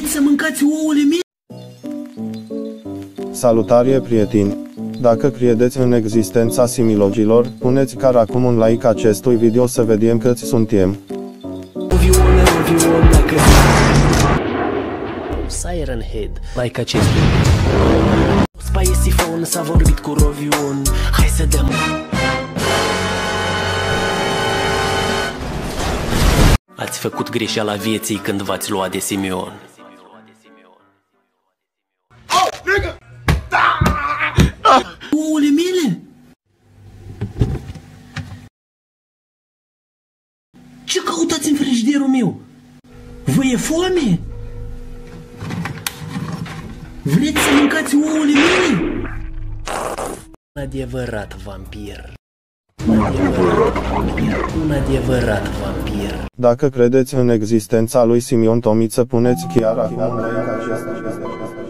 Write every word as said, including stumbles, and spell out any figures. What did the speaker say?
Vreți să mâncați ouăle mele? Salutare, prieteni! Dacă credeți în existența similogilor, puneți chiar acum un like acestui video să vedem câți suntem. Ovioane, ovioane, dacă... Siren Head, like acestui. Spaie sifon, s-a vorbit cu Rovion. Hai să dăm... Ați făcut greșeala vieții când v-ați luat de Simion. Oh, nigga! Ouăle mele? Ce căutați în frigiderul meu? Vă e foame? Vreți să mâncați ouăle mele? Un adevărat vampir. Un adevărat vampir. Un adevărat vampir. Dacă credeți în existența lui Simion Tomiță, puneți chiar acum un like acesta.